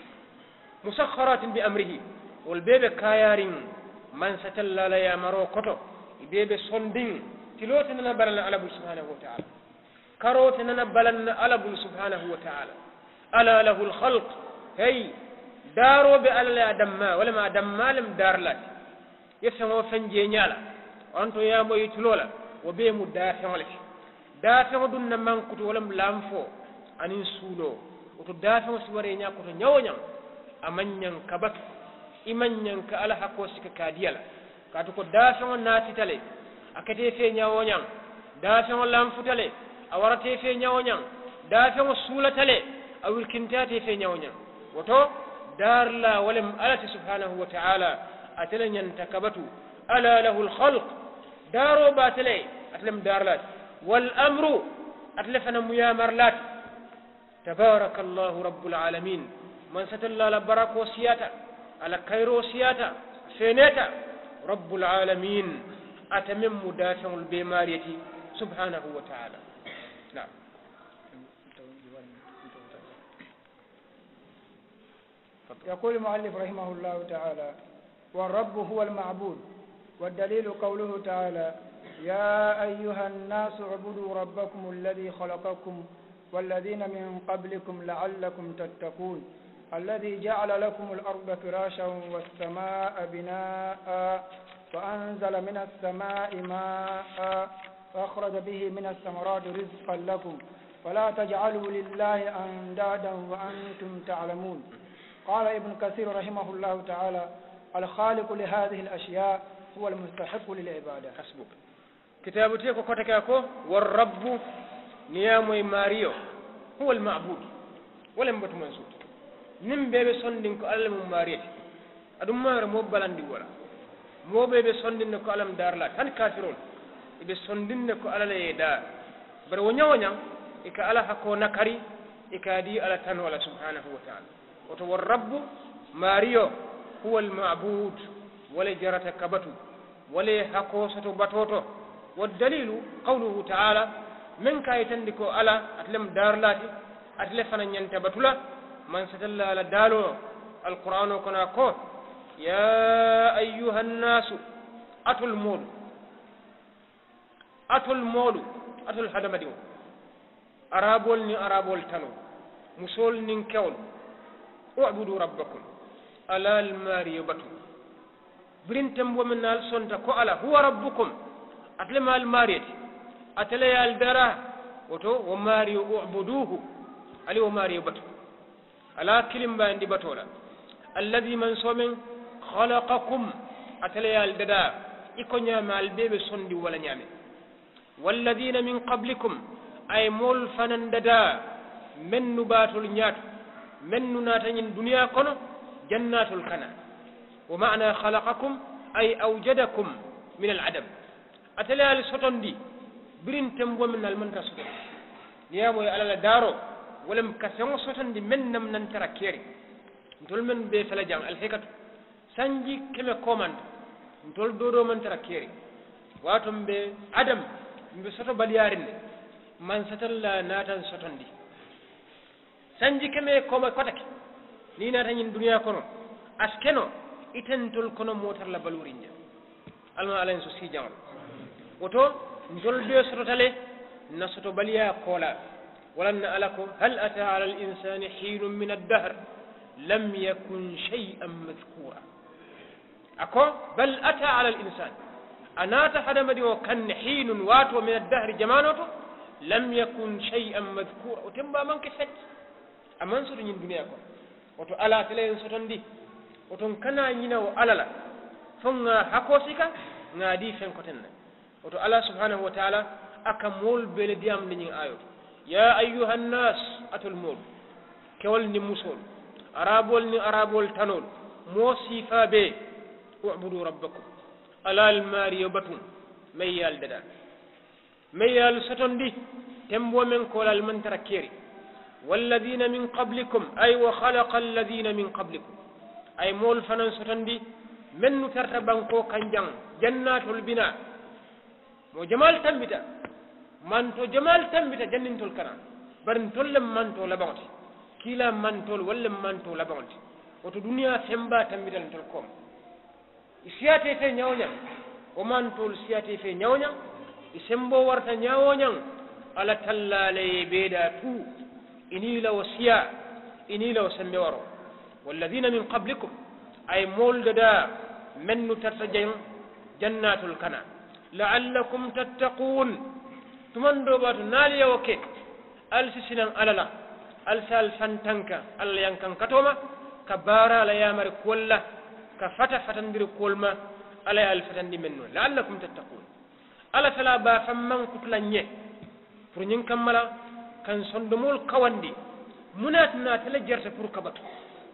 S2: مسخرات بأمره والبيبي كايارين من ستلا لا يا مرو كتو بيبي صندين تلوتنا بلنا على سبحانه وتعالى كروتنا بلنا على سبحانه وتعالى ألا له الخلق هي دارو بألا دما ولا ما دما لم دار لك يفهم فنجي نيالا أنتو يا مو يتلولا وبيم دافع لك دافع دون من كتو ولم لامفو أنين سولو وتدافع سوري نيا كتو نيو نيا أمن ينكبت إمن ينك على حقوسك كاديالا كاتو كو دافع ناسي تالي أكتي في نيو نيا دافع لامفو تالي أورتي في نيو نيا دافع سولة تالي أو الكنتاتي في نيو نيا وتو دار لا ولم ألت سبحانه وتعالى أتلن ينتكبتوا ألا له الخلق داروا باتلي أتلم دارلات والأمر أتلفنا ميامرلات تبارك الله رب العالمين من ستلا لبرك وسياتا على كيرو سياتا فينيتا رب العالمين أتمم مدافع البيمارية سبحانه وتعالى نعم
S3: يقول المؤلف رحمه الله تعالى والرب هو المعبود والدليل قوله تعالى يا أيها الناس اعبدوا ربكم الذي خلقكم والذين من قبلكم لعلكم تتقون الذي جعل لكم الأرض فراشا والسماء بناء وأنزل من السماء ماء فأخرج به من الثمرات رزقا لكم فلا تجعلوا لله أندادا وأنتم تعلمون. قال ابن كثير رحمه الله تعالى الخالق لهذه الأشياء هو المستحق للعبادة.
S2: حسبك. kitabu te ko kotake ko war rabbu niyamoy mario huwa al ma'bud wala mbatu mansut nim bebe sondin ko Allah mum mariyati adum mara mo balandi wala mo bebe sondin ko alam darla tan kafirun ibe sondin ko ala le da bar wonya wonya ika ala hako nakari ika di ala tan wala subhanahu wa ta'ala wato war rabbu mario huwa al ma'bud wala jarata kabatu wala hako soto batoto والدليل قوله تعالى من كايتندكو على أتلم دار لاتي أتلفنا ينتبتلا من ستلا على دالو القرآن كنا كو يا أيها الناس أتوا المول أتوا المول أتوا الهدم ديو أرابول ني أرابول تنو مسول ننكول اعبدوا ربكم على الماري بطل برنتم ومن السنة كو على هو ربكم أتلم الماريت أتلي الدرا وتو وماري اعبدوه علي وماري بطل على كلمة عندي بطولا الذي من صومن خلقكم أتلي الدرا يكون يعمل البيب صندي ولا نعمل والذين من قبلكم أي مول فننددا من نبات النيات من ناتن الدنيا كنو جنات الكنا ومعنى خلقكم أي أوجدكم من العدم أتلي على سطن دي برين تمبو من المنطقة سطن نيامو على دارو ولم كسمو سطن دي من نم ننترى كيري نتول من بفلا جام الحكة سنجي كما كوماند نتول دورو من ترى كيري واتم بأدم بسطو بليارين من سطن لا ناتن سطن دي سنجي كما كوما كتك ni nata ñin duniya kono askeno itentol kono motar la balurinya alma alen so si jamal woto ndol de sototale na soto baliya kola walanna alako hal ata ala al insani hin min ad-dahr lam yakun shay'an madhkura ako bal ata ala al insan anata hadamadi o kan hin wato min ad-dahr jamanoto lam yakun shay'an madhkura o temba manke fet aman so ñin duniya ko woto ala tele sotondi woton kana ñina o alala fonga hakosika ngadi fen ko tenna woto ala subhanahu wa ta'ala aka mol bele diam ni ayo ya ayyuha nas atul mol kewal ni musol arabol ni arabol tanol mo sifa be u'budu rabbakum ala al mariyabatun mayal dada mayal sotondi tembo men ko lal man tarakeri والذين من قبلكم أي وخلق الذين من قبلكم أي مول فنان ستندي من ترتبانكو كنجان جنات البناء مو جمال تنبتا مانتو جمال تنبتا جنن تلكنا برن تولم مانتو لبغتي كلا مانتو ولا مانتو لبغتي وتو دنيا سمبا تنبتا لتلكم سياتي في نيونيا ومانتو سياتي في نيونيا سمبو ورتا نيونيا على تلا لي بيدا تو إني لو سيا إني لو سميورو والذين من قبلكم أي مولدا من ترتجين جنات الكنا لعلكم تتقون تمندو باتو نالي وكي ألسسنا أللا ألسال فانتنك ألا ينكن كتوما كبارا ليامر كولا كفتا فتندر كولما ألا يالفتن منه لعلكم تتقون ألا فلا با فمن كتلنيه فرنين كملا kan sondomol kawandi munatna tala jarta pour kabatu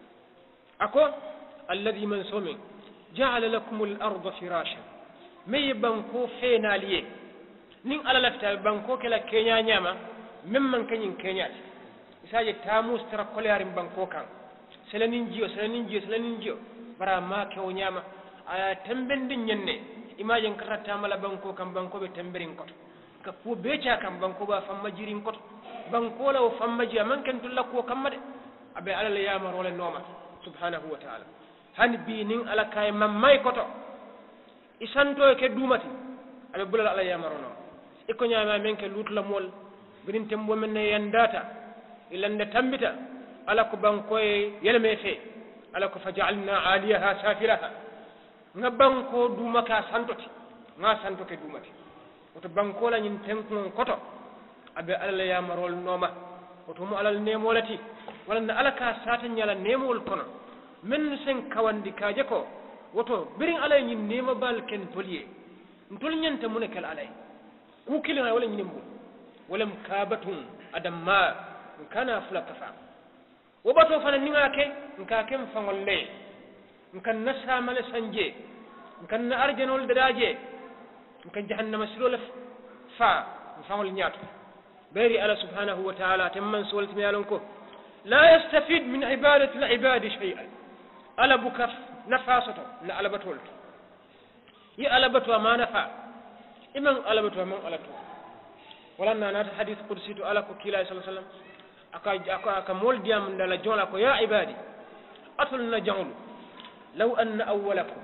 S2: ako alladhi man sumi ja'ala lakum al-ardha firashan may banko fenaliye nin ala lafta banko kala kenya nyama memman kanyin kenya isaje tamus tara kolyarim banko kan selanin jiyo selanin jiyo selanin jiyo bara ma kew nyama aya tambendin nyenne imagine karata mala banko kan banko be tamberin koto ka ko becha kan banko ba famma jirin koto bankola o fammaji man kan tulla ko kamade abe ala la yamar wala noma subhanahu wa ta'ala han bi nin ala kay mammay koto isanto ke dumati abe bulal ala yamar no iko nyama men ke lutla mol binin tembo men ne yandata ilande tambita ala ko bankoy yelme fe ala ko faj'alna 'aliyaha safiraha nga banko dumaka santoti nga santoke dumati to bankola nyin tenkon koto abe alla ya marol noma woto mo alal nemolati wala na alaka sata nyala nemol kono men sen kawandi kaje ko woto birin alay nyin nema bal ken toliye ntol nyanta munekel alay كوكلنا ولا نيمبو ولم كابتون أدمّا كان فلا كفا وباتو فانا نيماكي نكاكم فانولي نكن نسا مال سنجي نكن أرجنول دراجي نكن جهنم سلول فا نفانول نياتو بيري الله سبحانه وتعالى تمن سولت ميالونكو لا يستفيد من عبادة العباد شيئا ألا بكف نفاسته لا ألا بتولت يا ألا بتوا ما نفع إمن ألا بتوا من ألا تو ولنا نات حديث قدسي تو ألا كيلا صلى الله عليه وسلم أكا أكا أكا مول ديام من دلا جون أكو يا عبادي أطلنا جون لو أن أولكم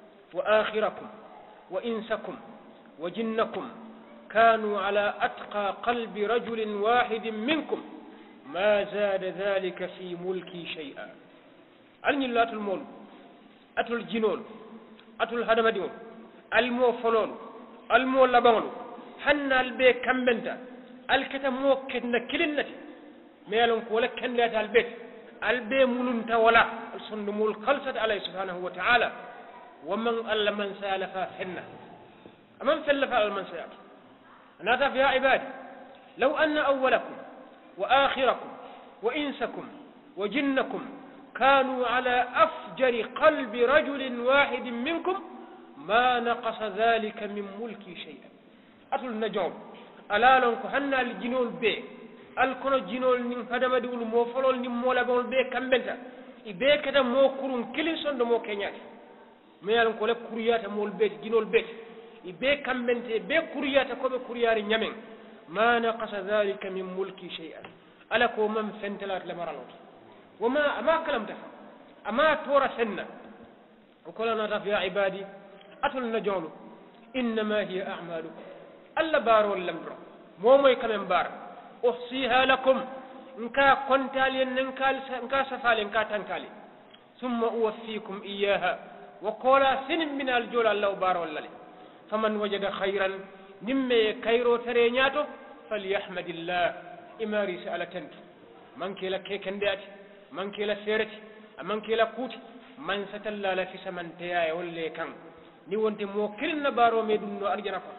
S2: وآخركم وإنسكم وجنكم كانوا على أتقى قلب رجل واحد منكم ما زاد ذلك في ملكي شيئا ألني لا المول أتل الجنون أتل الهدمديون المو فلون المو لبانو حنا البي كمبنتا الكتمو كدنا كلنتي ميلون كولا كندات البيت البي مولنتا ولا الصندمول خلصت عليه سبحانه وتعالى ومن ألا من سالفا حنا أمن فلفا المن سيات ناتف يا عبادي لو أن أولكم وآخركم وإنسكم وجنكم كانوا على أفجر قلب رجل واحد منكم ما نقص ذلك من ملكي شيئا أتل النجوم ألا لنكو هنا الجنول بي الكونو جنول نم هدما دول موفلول نم مولا بول بي كمبنتا إبي كتا مو كورون كليسون دو مو كينيات ميالن كو لك كوريات مول بيت جنول بيت إبي كمبنتا بي كوريات كوبي كورياري نيامين ما نقص ذلك من ملكي شيئا ألا كو من فنتلات لمرالوت وما أما كلام تفا أما تورا سنة وكلنا تف يا عبادي أتل النجوم إنما هي أعمالكم ألا بارو اللمبر مومي كمن بار أحصيها لكم نكا قنتالي نكا سفالي نكا تنكالي ثم أوفيكم إياها وقولا سن من الجول الله بارو اللالي فمن وجد خيرا نمي كيرو ترينياتو فليحمد الله إماري سألتنت من كيلا كيكنداتي من كيلا سيرتي من كيلا كوتي من ستلا في سمن تياي ولي كان ni wonte mo kirinna baro me dum no arjana ko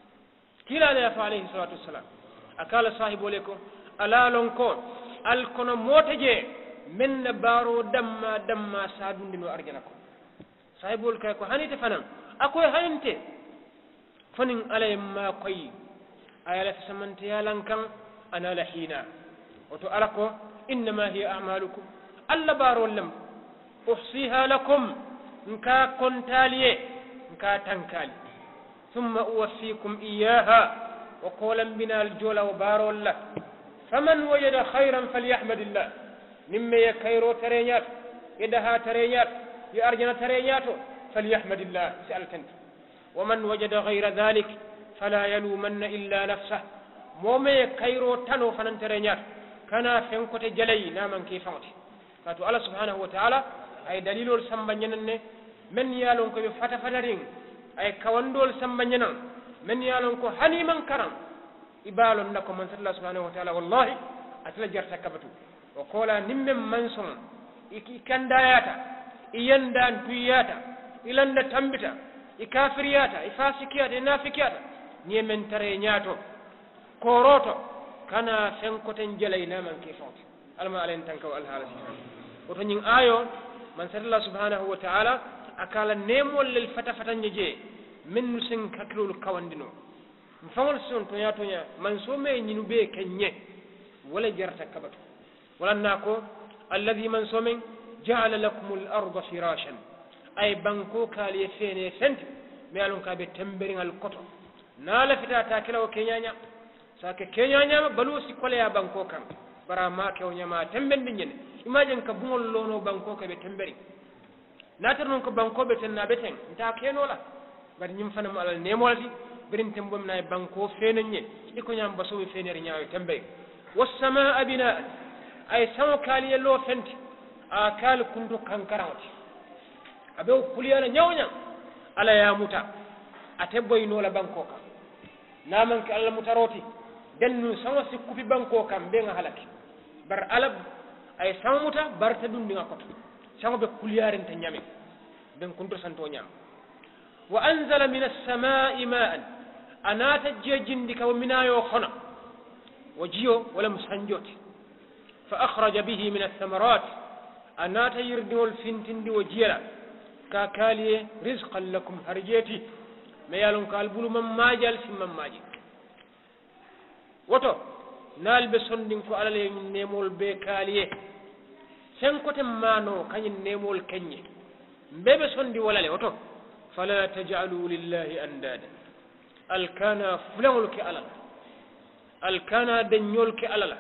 S2: kila la fa alayhi salatu wassalam akala sahibo le ko ala lon ko al kono motaje men baro damma damma sadunde no arjana ko sahibol kay ko hanite fanan akoy haninte fanin alay ma koy ayala fi samante yalan kan ana la hina wato alako inma hiya a'malukum alla baro lam uhsiha lakum nka kontaliye nka tankali thumma uwaffikum iyyaha wa qawlan bina aljola wa barolla faman wajada khayran falyahmadillah nimme yakayro tarenyat yadaha tarenyat ya arjana tarenyato falyahmadillah sa'altant wa man wajada ghayra dhalik fala yalumanna illa nafsah momme yakayro tano fanan tarenyat kana fenkote jalay naman ke fawti katu Allah subhanahu wa ta'ala ay dalilol samba nyenenne men yalon ko be fata fataring ay kawandol samba nyenan men yalon ko hani man karam ibalon nako man sallallahu subhanahu wa ta'ala wallahi atla jarta kabatu wa qala nimme man son iki kandayata iyandan tuyata ilanda tambita ikafiriyata ifasikiyata inafikiyata ni men tare nyato koroto kana fenkoten jelayna man ke fawti alma alen tankaw alhala woto nyin ayo man sallallahu subhanahu wa ta'ala akala nemol lel fata fata nyeje min nusin kaklul kawandino mfawol son to ya to ya man so me nyinu be kenye wala jarta kabatu wala nako alladhi man so men ja'ala lakumul arda firashan ay banko kali fene fent me alon ka be tambering al koto nala fita ta kila o kenyanya sake kenyanya balu si kole ya banko kan bara ma ke o nyama tembendi nyene imagine ka bungol lono banko ka be tambering natar non ko banko be tan na beten nta kenola bari nyim fana mo alal nemolti birin tembom na banko fenenye iko nyam baso be fenere nyaayo tembe was samaa bina ay sawo kali lo fenti a kal kundu kankarawti abe kuliyana nyawnya ala ya muta ate boyno la banko ka naman ka alla mutaroti dennu sawo sikku fi banko kam be nga halaki bar alab ay sawo muta barta dundi nga koto sawo be kuliyarin ta nyame ben kundu santo nyam wa anzala minas samaa'i ma'an anata jejindi ka minayo khona wajiyo wala musanjoti fa akhraja bihi min athamarat anata yirdiwol fintindi wajiyala ka kaliye rizqan lakum harjeti me yalon kal bulu mam majal simam maji woto nal be sondin ko alale nemol be kaliye sen kote mano kanyin nemol kenye mbebe sondi walale woto fala taj'alu lillahi andada alkana fulangul ke alala alkana danyol ke alala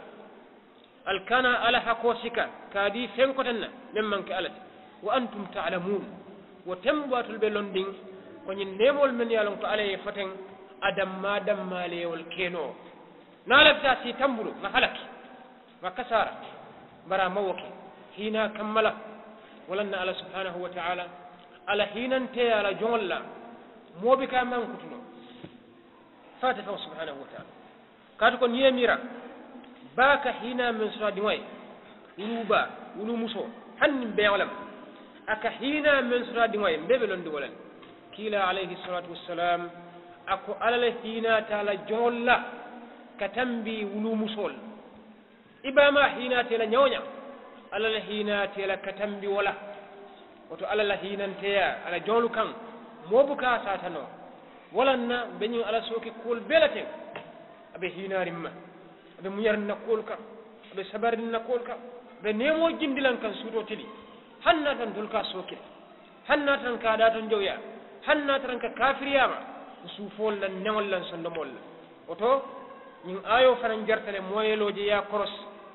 S2: alkana ala hakosika kadi sen kotenna memman ke alati wa antum ta'lamun wa tambatul be londin ko nyin nemol men yalon ko alaye faten adam ma dam malewol keno nalafta si tambulu ma halaki ma kasara bara mawoke hina kammala walanna ala subhanahu wa ta'ala ala hinante ala jonlla mobi ka man kutuno fata fa subhanahu wa ta'ala kadu ko niyemira baka hina min suradi way uluba ulu muso hanni be walam aka hina min suradi way bebe londi walan kila alayhi salatu wassalam ako ala hina ta'ala jonlla katambi wulu musol ibama hina tela nyonya ala la hina tela katambi wala wato ala la hinanteya ala jolu kan mobuka satano walanna benyu ala soki kul belate abe hinarimma abe muyarna kul kan abe sabarna kul kan be nemo jindilan kan sudo tili hanna tan dulka soki hanna tan ka da tan jowya hanna tan ka kafiriyama usufol lan newol lan sondomol wato ñing ayo fanan jartale moyeloje ya koros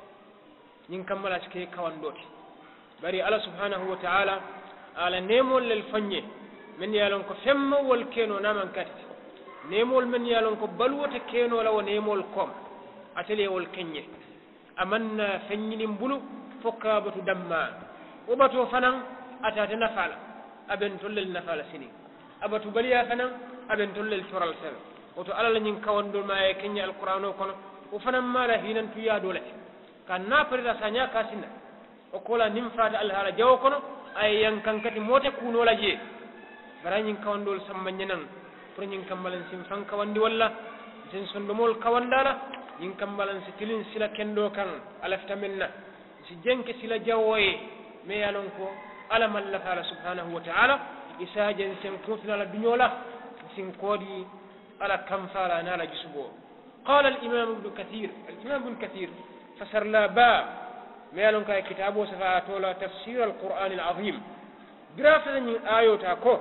S2: ñing kammala ci kawandoti bari ala subhanahu wa ta'ala ala nemol lel fanye men yalon ko femmo wol keno naman katti nemol men yalon ko balwota keno law nemol kom atele wol kenye amanna fenyini mbulu fokabatu damma obato fanan atata nafala aben tollel nafala sini abatu baliya fanan aben tollel toral sel oto alala ñing kawandol ma e kenya alquran o kono o fanan mala hinan tuya dole kan na perda sanya kasina o kola nim fata alhala jawo kono ay yankan kati mote kuno la je bara ñing kawandol samma ñenan pour ñing kambalan sim fan kawandi walla sen sondomol kawandala ñing kambalan si tilin sila kendo kan alafta minna si jenke sila jawoye me yalon ko ala malla ta'ala subhanahu wa ta'ala isajen sen kutna la dunyola sin kodi على كم فعل نال جسبه قال الإمام ابن كثير الإمام ابن كثير فسر لا با ميالون كاي كتابه سفاتولا تفسير القرآن العظيم دراسة آية تاكو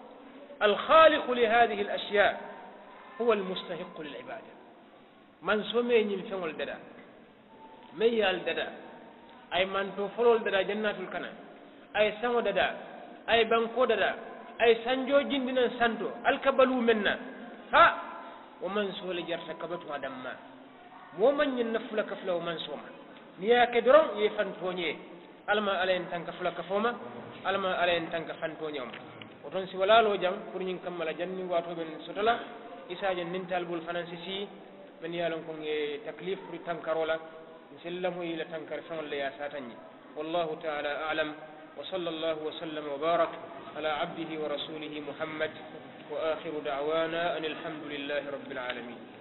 S2: الخالق لهذه الأشياء هو المستحق للعبادة من سمي نفهم الددا ميال ددا أي من تفرول ددا جنات الكنا أي سمو ددا أي بانكو ددا أي سنجو جندنا سانتو الكبلو منا ها ومن سول جرت كبت ودما ومن ينفل كفله ومن سوما نيا كدرون يفنتوني alma alen tanka fulaka foma alma alen tanka fantoñom oton si wala lo jam pour ñing kamala janni wato ben sotola isaje nintal bul fanansi si men yalon ko nge taklif pour tankarola sellamu ila tankar fon le ya satanni wallahu ta'ala a'lam wa sallallahu wa sallam wa barak ala abdihi wa rasulihi muhammad wa akhiru da'wana anil hamdulillahi rabbil alamin